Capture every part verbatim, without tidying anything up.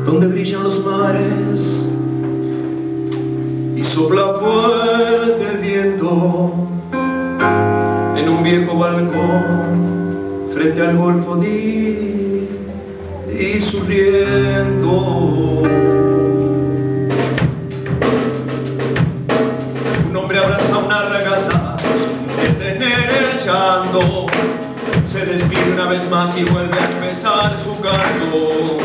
donde brillan los mares y sopla fuerte el viento en un viejo balcón frente al golfo di y sonriendo. Un hombre abraza una ragazza sin detener el llanto, se despide una vez más y vuelve a empezar su canto.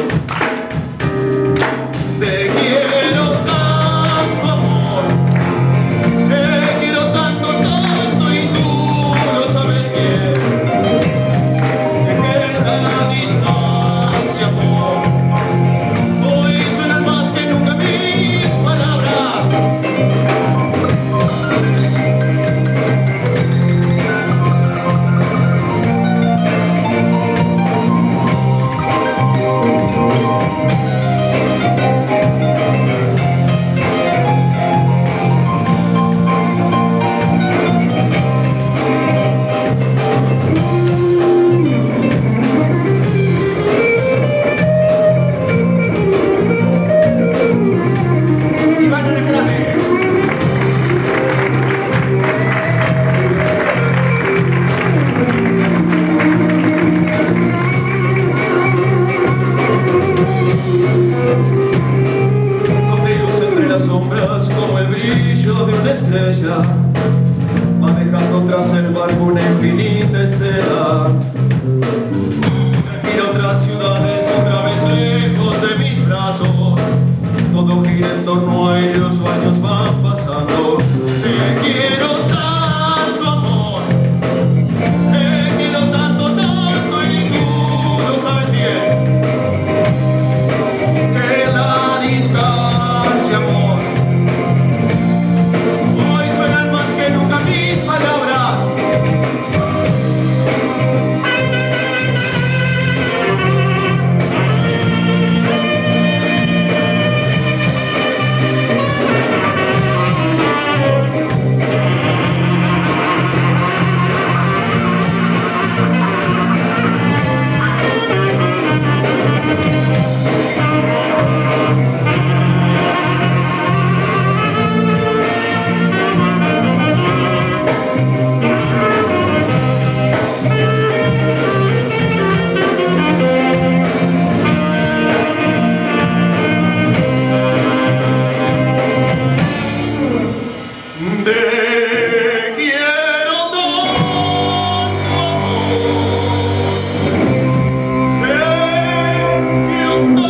Te quiero tanto, amor, te quiero tanto, tanto, y tú lo sabes bien, que en la distancia, amor, hoy suenan más que nunca mis palabras. Como el brillo de una estrella va dejando tras el barco una infinita estela. Respiro otras ciudades otra vez lejos de mis brazos, todo gira en torno a él, los años van pasando. Te quiero tanto, amor, te quiero tanto, tanto, y tú lo sabes bien, que la distancia, amor, te quiero tanto, amor, te quiero tanto.